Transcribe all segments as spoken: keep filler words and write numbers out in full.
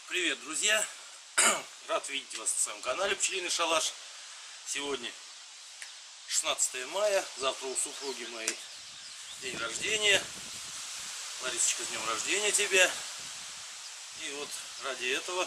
Привет, друзья! Рад видеть вас на своем канале Пчелиный Шалаш. Сегодня шестнадцатое мая, завтра у супруги моей день рождения. Ларисочка, с днем рождения тебя! И вот ради этого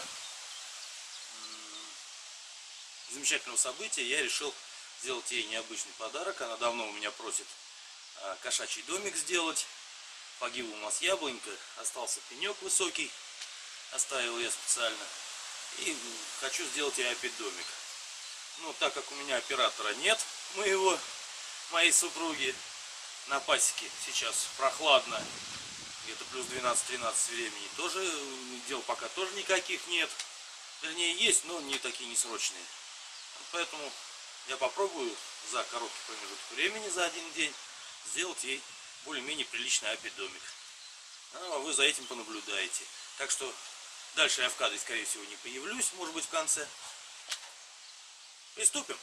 замечательного события я решил сделать ей необычный подарок. Она давно у меня просит кошачий домик сделать. Погибла у нас яблонька, остался пенек высокий. Оставил я специально. И хочу сделать ей опять домик. Но так как у меня оператора нет, моего, моей супруги, на пасеке сейчас прохладно, где-то плюс двенадцать-тринадцать времени, тоже дел пока тоже никаких нет. Вернее, есть, но не такие несрочные. Поэтому я попробую за короткий промежуток времени, за один день, сделать ей более-менее приличный опять домик. А вы за этим понаблюдаете. Так что дальше я в кадре, скорее всего, не появлюсь, может быть, в конце. Приступим.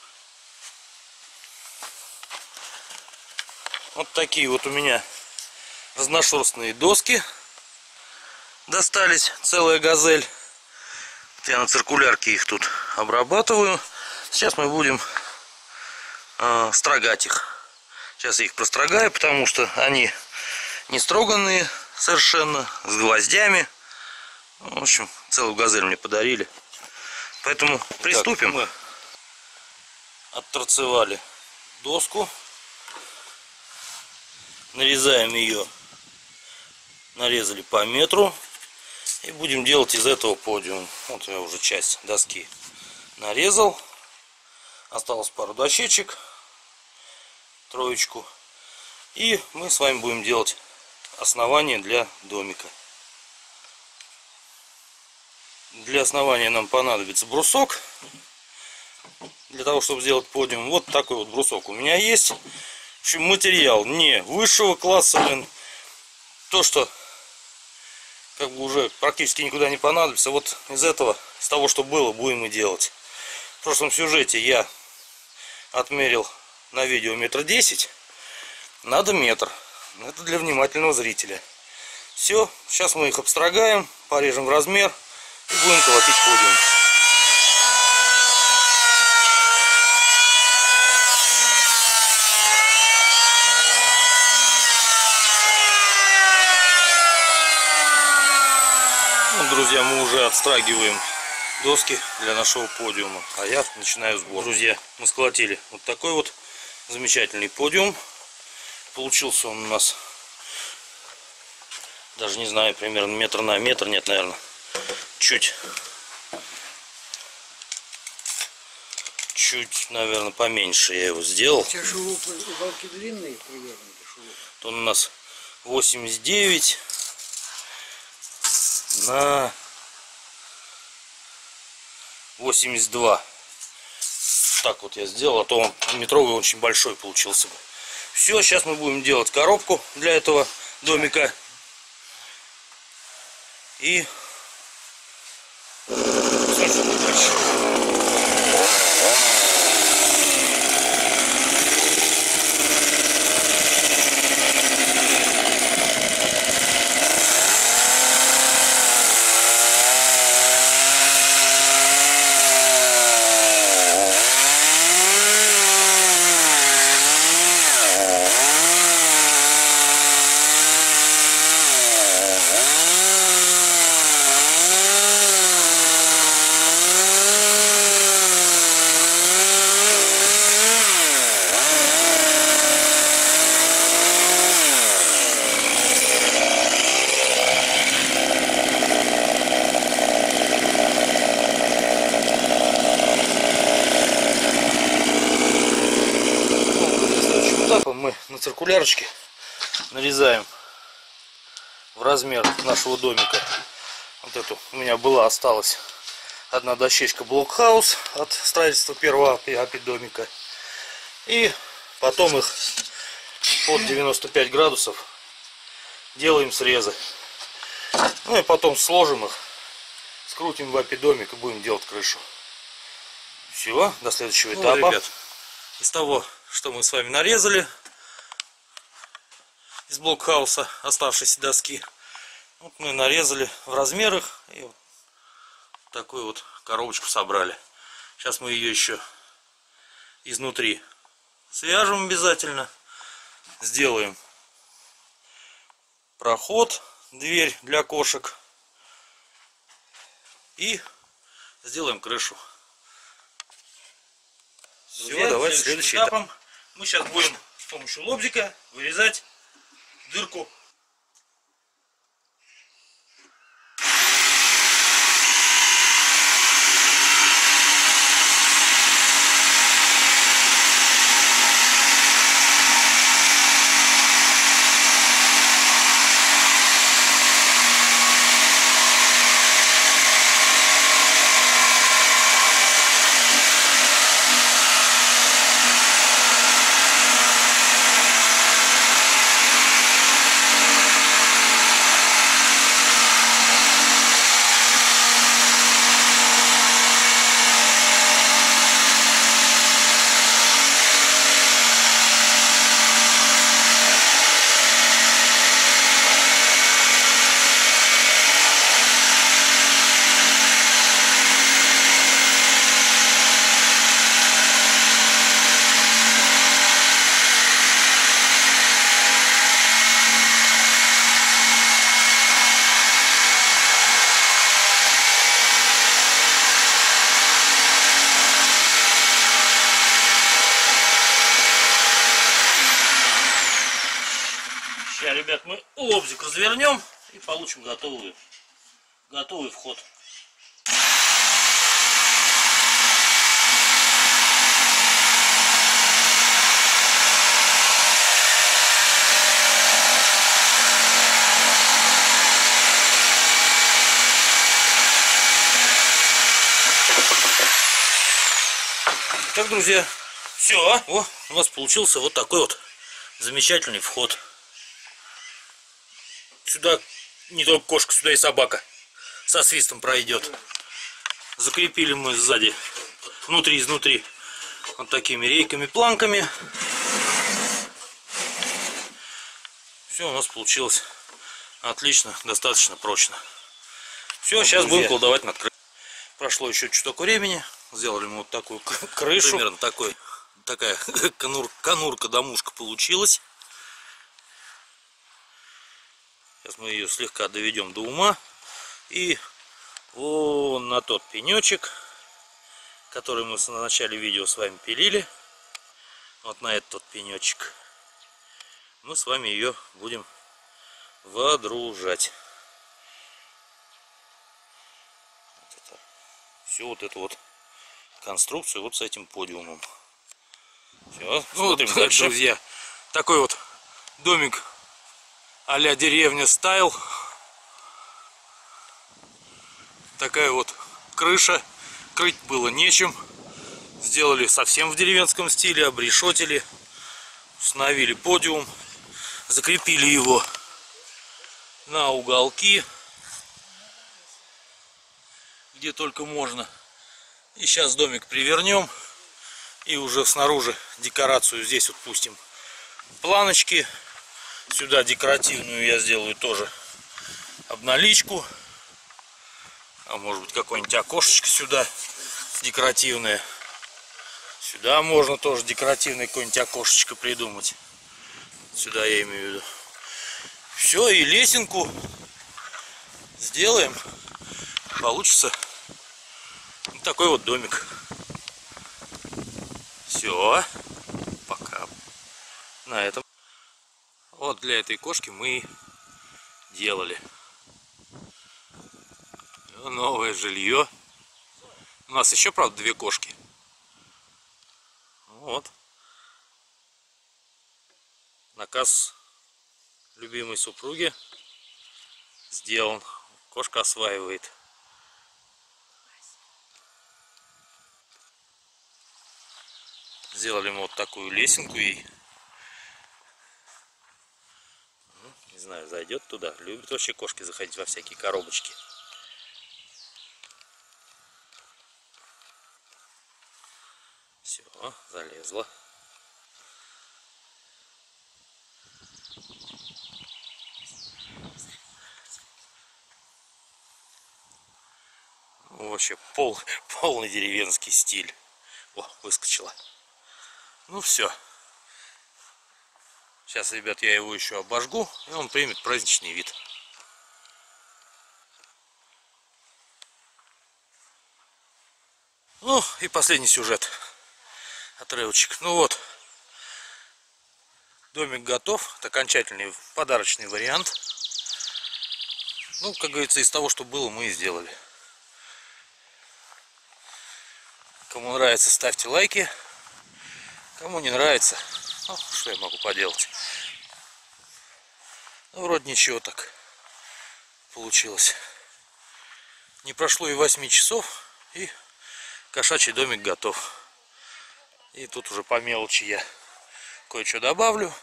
Вот такие вот у меня разношерстные доски достались, целая газель. Я на циркулярке их тут обрабатываю. Сейчас мы будем э, строгать их. Сейчас я их прострогаю, потому что они не строганные совершенно, с гвоздями. В общем, целую газель мне подарили. Поэтому приступим. Мы отторцевали доску. Нарезаем ее. Нарезали по метру. И будем делать из этого подиум. Вот я уже часть доски нарезал. Осталось пару дощечек. Троечку. И мы с вами будем делать основание для домика. Для основания нам понадобится брусок. Для того, чтобы сделать подиум. Вот такой вот брусок у меня есть. В общем, материал не высшего класса, блин. То, что как бы уже практически никуда не понадобится. Вот из этого, из того, что было, будем и делать. В прошлом сюжете я отмерил на видео метр десять. Надо метр. Это для внимательного зрителя. Все, сейчас мы их обстрогаем, порежем в размер. И будем колотить подиум. Ну, друзья, мы уже отстрагиваем доски для нашего подиума. А я начинаю сбор. Друзья, мы сколотили вот такой вот замечательный подиум. Получился он у нас, даже не знаю, примерно метр на метр. Нет, наверное. Чуть, чуть, наверное, поменьше я его сделал. У тебя шурупы, уголки длинные примерно? Он у нас восемьдесят девять на восемьдесят два. Так вот я сделал, а то он метровый очень большой получился бы. Все, сейчас мы будем делать коробку для этого домика. И мы на циркулярочке нарезаем в размер нашего домика. Вот эту у меня была, осталась одна дощечка блокхаус от строительства первого опять домика. И потом их под девяносто пять градусов делаем срезы. Ну и потом сложим их, скрутим в опять домик и будем делать крышу. Все, до следующего этапа. Ну, ребят, из того, что мы с вами нарезали из блокхауса, оставшиеся доски, вот мы нарезали в размерах и вот такую вот коробочку собрали. Сейчас мы ее еще изнутри свяжем обязательно. Сделаем проход, дверь для кошек. И сделаем крышу. Все, давайте следующий этап. Мы сейчас будем с помощью лобзика вырезать дырку. Сейчас, ребят, мы лобзик развернем и получим готовый, готовый вход. Так, друзья, все, о, у нас получился вот такой вот замечательный вход. Сюда не только кошка, сюда и собака со свистом пройдет. Закрепили мы сзади, внутри, изнутри, вот такими рейками, планками. Все у нас получилось отлично, достаточно прочно. Все, вот, сейчас друзья, будем колдовать над крышей. Прошло еще чуток времени. Сделали мы вот такую крышу. Примерно такой, такая конур, конурка-домушка получилась. Сейчас мы ее слегка доведем до ума. И вон на тот пенечек, который мы в начале видео с вами пилили, вот на этот пенечек, мы с вами ее будем водружать. Вот это. Всю вот эту вот конструкцию вот с этим подиумом. Все, смотрим вот, дальше. Друзья, такой вот домик а-ля деревня стайл. Такая вот крыша. Крыть было нечем. Сделали совсем в деревенском стиле. Обрешетили. Установили подиум. Закрепили его на уголки, где только можно. И сейчас домик привернем. И уже снаружи декорацию здесь вот пустим. Планочки. Сюда декоративную я сделаю тоже обналичку. А может быть какое-нибудь окошечко сюда декоративное. Сюда можно тоже декоративное какое-нибудь окошечко придумать. Сюда я имею в виду. Все, и лесенку сделаем. Получится вот такой вот домик. Все. Пока. На этом. Вот для этой кошки мы делали новое жилье. У нас еще, правда, две кошки. Вот. Наказ любимой супруги сделан. Кошка осваивает. Сделали мы вот такую лесенку ей. Не знаю, зайдет туда. Любит вообще кошки заходить во всякие коробочки. Все, залезла. В общем. вообще пол, полный деревенский стиль. О, выскочила. Ну все. Сейчас, ребят, я его еще обожгу, и он примет праздничный вид. Ну и последний сюжет. Отрывочек. Ну вот. Домик готов. Это окончательный подарочный вариант. Ну, как говорится, из того, что было, мы и сделали. Кому нравится, ставьте лайки. Кому не нравится, ну, что я могу поделать. Ну, вроде ничего так получилось. Не прошло и восьми часов, и кошачий домик готов. И тут уже по мелочи я кое-что добавлю.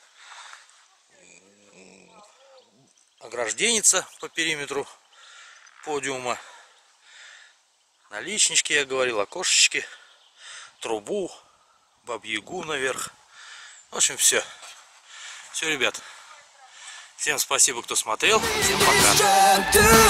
Огражденница по периметру подиума. Наличнички, я говорил, окошечки, трубу, бабью-ягу наверх. В общем, все. Все, ребят. Всем спасибо, кто смотрел. Всем пока.